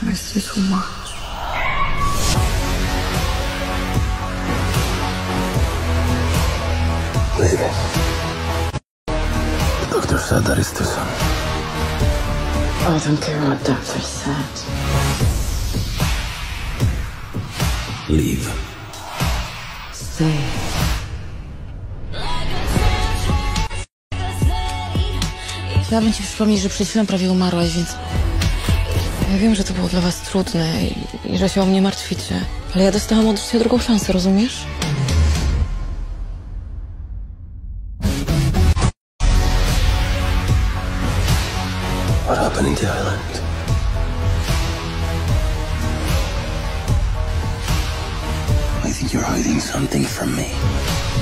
miss you so much. Leave it. The doctor said that it's too soon. I don't care what doctor said. Leave. Stay. Chciałabym ci przypomnieć, że przed chwilą prawie umarłaś, więc... Ja wiem, że to było dla was trudne i że się o mnie martwicie. Ale ja dostałam od życia drugą szansę, rozumiesz? What happened in the island? I think you're hiding something from me.